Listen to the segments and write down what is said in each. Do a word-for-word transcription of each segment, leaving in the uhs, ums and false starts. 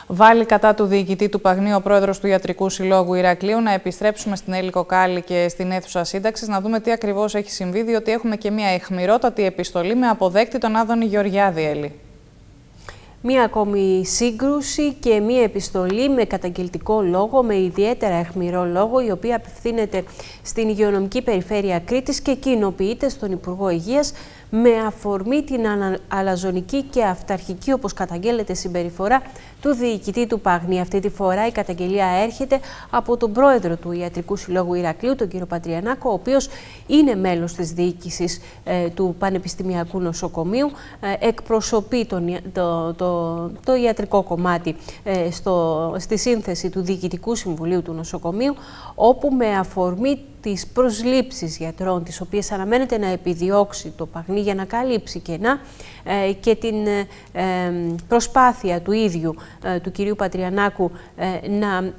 βάλει κατά του διοικητή του Παγνίου ο πρόεδρος του Ιατρικού Συλλόγου Ηρακλείου. Να επιστρέψουμε στην Έλλη Κοκάλη και στην αίθουσα σύνταξης, να δούμε τι ακριβώς έχει συμβεί, διότι έχουμε και μια αιχμηρότατη επιστολή με αποδέκτη τον Άδωνη Γεωργιάδη, Έλλη. Μία ακόμη σύγκρουση και μία επιστολή με καταγγελτικό λόγο, με ιδιαίτερα αιχμηρό λόγο, η οποία απευθύνεται στην Υγειονομική Περιφέρεια Κρήτης και κοινοποιείται στον Υπουργό Υγείας με αφορμή την αλαζονική και αυταρχική, όπως καταγγέλλεται, συμπεριφορά του διοικητή του Παγνή. Αυτή τη φορά η καταγγελία έρχεται από τον πρόεδρο του Ιατρικού Συλλόγου Ηρακλείου, τον κύριο Πατριανάκο, ο οποίος είναι μέλος της διοίκησης ε, του Πανεπιστημιακού Νοσοκομείου, ε, εκπροσωπεί τον, το, το, το ιατρικό κομμάτι ε, στο, στη σύνθεση του Διοικητικού Συμβουλίου του Νοσοκομείου, όπου με αφορμή τις προσλήψεις γιατρών, τις οποίες αναμένεται να επιδιώξει το Παγνή για να καλύψει κενά, ε, και την ε, προσπάθεια του ίδιου ε, του κυρίου Πατριανάκου ε, να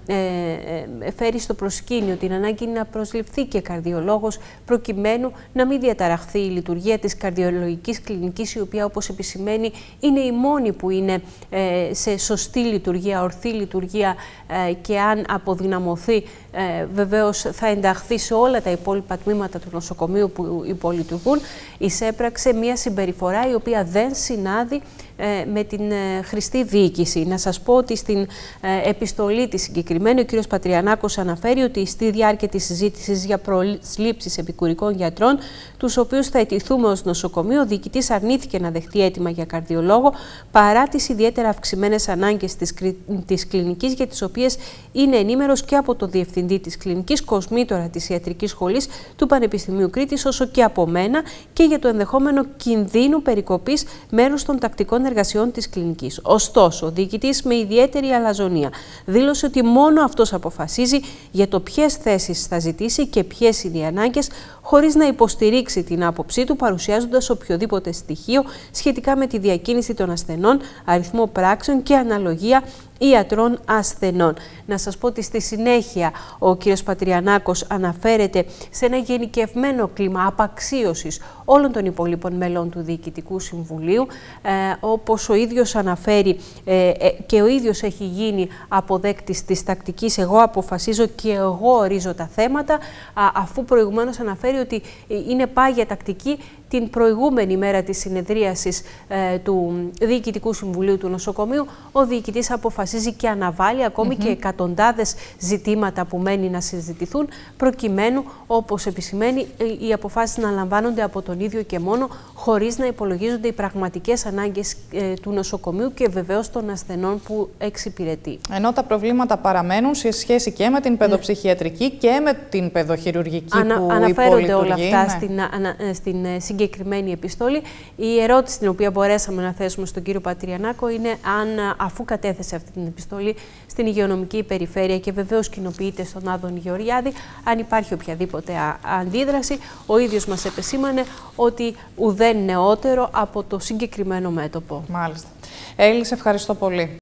ε, φέρει στο προσκήνιο την ανάγκη να προσληφθεί και καρδιολόγος, προκειμένου να μην διαταραχθεί η λειτουργία της καρδιολογικής κλινικής, η οποία, όπως επισημαίνει, είναι η μόνη που είναι ε, σε σωστή λειτουργία, ορθή λειτουργία, ε, και αν αποδυναμωθεί ε, βεβαίως θα ενταχθεί σε όλα τα υπόλοιπα τμήματα του νοσοκομείου που υπολειτουργούν. Εισέπραξε μια συμπεριφορά η οποία δεν συνάδει ε, με την ε, χρηστή διοίκηση. Να σας πω ότι στην ε, επιστολή της συγκεκριμένη ο κ. Πατριανάκος αναφέρει ότι στη διάρκεια της συζήτησης για προσλήψεις επικουρικών γιατρών, τους οποίους θα αιτηθούμε ως νοσοκομείο, ο διοικητής αρνήθηκε να δεχτεί αίτημα για καρδιολόγο παρά τις ιδιαίτερα αυξημένες ανάγκες της, της κλινικής, για τις οποίες είναι ενήμερος και από τον διευθυντή της κλινικής, κοσμήτωρα της Ιατρικής Σχολής του Πανεπιστημίου Κρήτης, όσο και από μένα, και για το ενδεχόμενο κινδύνου περικοπής μέρους των τακτικών εργασιών της κλινικής. Ωστόσο, ο διοικητής με ιδιαίτερη αλαζονία δήλωσε ότι μόνο αυτός αποφασίζει για το ποιες θέσεις θα ζητήσει και ποιες είναι οι ανάγκες, χωρίς να υποστηρίξει την άποψή του, παρουσιάζοντας οποιοδήποτε στοιχείο σχετικά με τη διακίνηση των ασθενών, αριθμό πράξεων και αναλογία ιατρών ασθενών. Να σας πω ότι στη συνέχεια ο κ. Πατριανάκος αναφέρεται σε ένα γενικευμένο κλίμα απαξίωσης όλων των υπολείπων μελών του Διοικητικού Συμβουλίου, ε, όπως ο ίδιος αναφέρει ε, ε, και ο ίδιος έχει γίνει αποδέκτης της τακτικής «εγώ αποφασίζω και εγώ ορίζω τα θέματα», α, αφού προηγουμένως αναφέρει ότι είναι πάγια τακτική την προηγούμενη μέρα της συνεδρίασης ε, του Διοικητικού Συμβουλίου του Νοσοκομείου, ο διοικητής αποφασίζει και αναβάλει ακόμη mm-hmm. και εκατοντάδες ζητήματα που μένει να συζητηθούν, προκειμένου, όπως επισημαίνει, οι αποφάσεις να λαμβάνονται από τον ίδιο και μόνο, χωρίς να υπολογίζονται οι πραγματικές ανάγκες ε, του νοσοκομείου και βεβαίως των ασθενών που εξυπηρετεί. Ενώ τα προβλήματα παραμένουν σε σχέση και με την παιδοψυχιατρική mm. και με την παιδοχειρουργική Ανα, που αναφέρονται όλα αυτά ναι. στην, ανα, στην συγκεκριμένη επιστολή. Η ερώτηση την οποία μπορέσαμε να θέσουμε στον κύριο Πατριανάκο είναι αν, αφού κατέθεσε αυτή την επιστολή στην Υγειονομική Περιφέρεια και βεβαίως κοινοποιείται στον Άδωνη Γεωργιάδη, αν υπάρχει οποιαδήποτε αντίδραση. Ο ίδιος μας επεσήμανε ότι ουδέν νεότερο από το συγκεκριμένο μέτωπο. Μάλιστα. Έλλη, σε ευχαριστώ πολύ.